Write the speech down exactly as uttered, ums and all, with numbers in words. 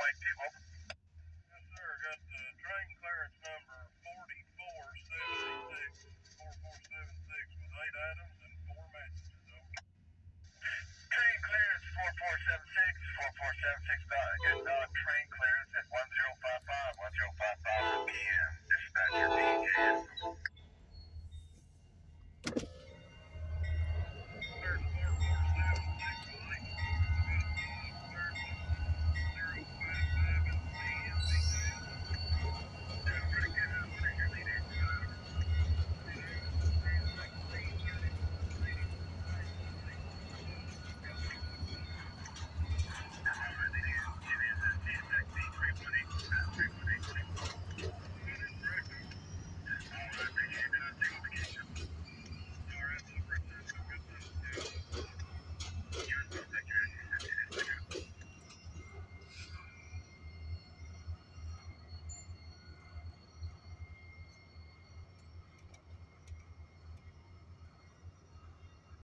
Mike T-Mobile. Yes, sir. Got the train clearance number forty-four seventy-six, forty-four seventy-six with eight items and four messages. Over. Train clearance four four seven six, four four seven six, uh, get uh, train clearance at one zero five five, one zero five